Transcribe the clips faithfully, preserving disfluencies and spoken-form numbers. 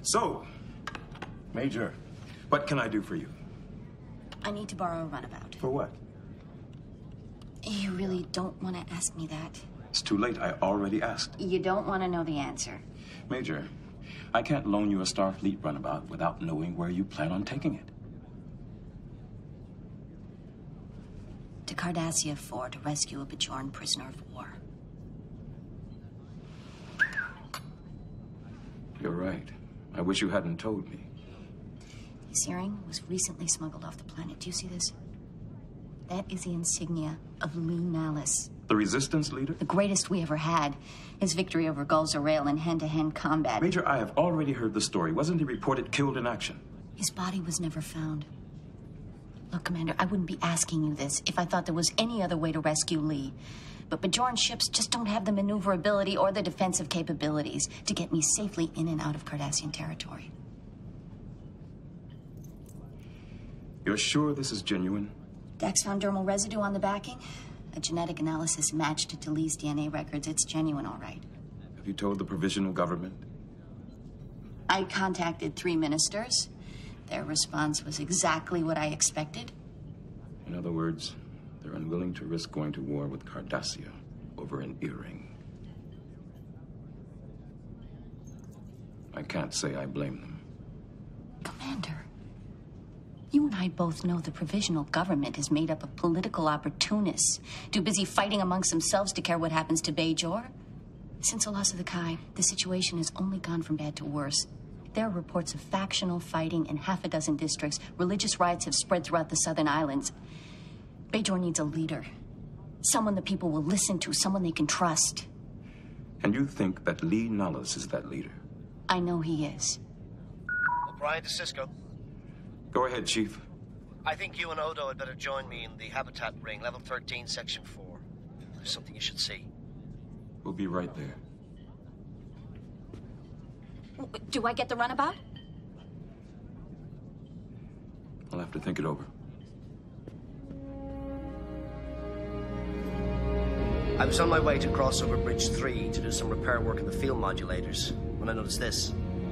So, Major, what can I do for you? I need to borrow a runabout. For what? You really don't want to ask me that. It's too late. I already asked. You don't want to know the answer. Major, I can't loan you a Starfleet runabout without knowing where you plan on taking it. To Cardassia four to rescue a Bajoran prisoner of war. You're right. I wish you hadn't told me. This earring was recently smuggled off the planet. Do you see this? That is the insignia of Lee Malice. The Resistance leader? The greatest we ever had. His victory over Gulls Rail in hand-to-hand combat. Major, I have already heard the story. Wasn't he reported killed in action? His body was never found. Look, Commander, I wouldn't be asking you this if I thought there was any other way to rescue Lee. But Bajoran ships just don't have the maneuverability or the defensive capabilities to get me safely in and out of Cardassian territory. You're sure this is genuine? Dex found dermal residue on the backing. A genetic analysis matched it to Lee's D N A records. It's genuine, all right. Have you told the provisional government? I contacted three ministers. Their response was exactly what I expected. In other words, they're unwilling to risk going to war with Cardassia over an earring. I can't say I blame them. Commander, you and I both know the provisional government is made up of political opportunists, too busy fighting amongst themselves to care what happens to Bajor. Since the loss of the Kai, the situation has only gone from bad to worse. There are reports of factional fighting in half a dozen districts. Religious riots have spread throughout the southern islands. Bajor needs a leader. Someone the people will listen to, someone they can trust. And you think that Lee Nullis is that leader? I know he is. O'Brien to Cisco. Go ahead, Chief. I think you and Odo had better join me in the habitat ring, level thirteen, section four. There's something you should see. We'll be right there. Do I get the runabout? I'll have to think it over. I was on my way to cross over Bridge three to do some repair work in the field modulators when I noticed this.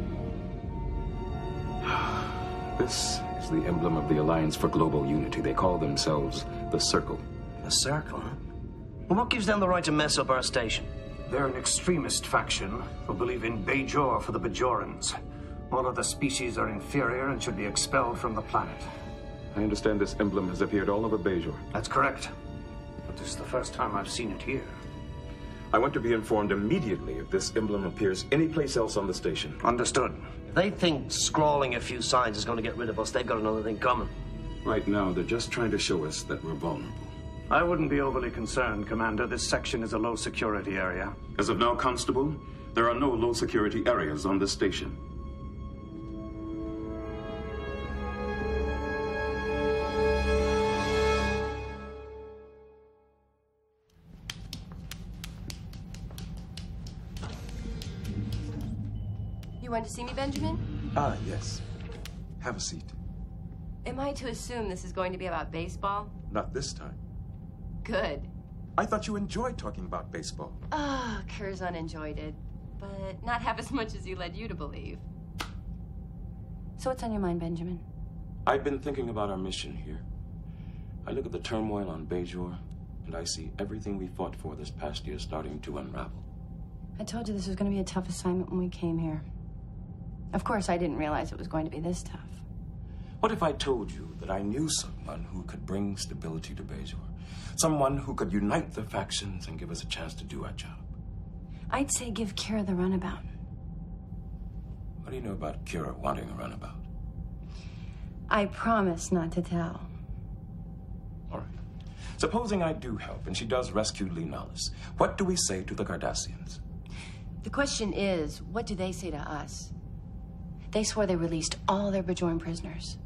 This is the emblem of the Alliance for Global Unity. They call themselves the Circle. The Circle, huh? Well, what gives them the right to mess up our station? They're an extremist faction who believe in Bajor for the Bajorians. All other species are inferior and should be expelled from the planet. I understand this emblem has appeared all over Bajor. That's correct. But this is the first time I've seen it here. I want to be informed immediately if this emblem appears anyplace else on the station. Understood. If they think scrawling a few signs is going to get rid of us, they've got another thing coming. Right now, they're just trying to show us that we're vulnerable. I wouldn't be overly concerned, Commander. This section is a low-security area. As of now, Constable, there are no low-security areas on this station. You want to see me, Benjamin? Ah, yes. Have a seat. Am I to assume this is going to be about baseball? Not this time. Good. I thought you enjoyed talking about baseball. Ah, oh, Curzon enjoyed it, but not half as much as he led you to believe. So what's on your mind, Benjamin? I've been thinking about our mission here. I look at the turmoil on Bajor, and I see everything we fought for this past year starting to unravel. I told you this was going to be a tough assignment when we came here. Of course, I didn't realize it was going to be this tough. What if I told you that I knew someone who could bring stability to Bajor? Someone who could unite the factions and give us a chance to do our job? I'd say give Kira the runabout. What do you know about Kira wanting a runabout? I promise not to tell. All right. Supposing I do help and she does rescue Lee Nullis, what do we say to the Cardassians? The question is, what do they say to us? They swore they released all their Bajoran prisoners.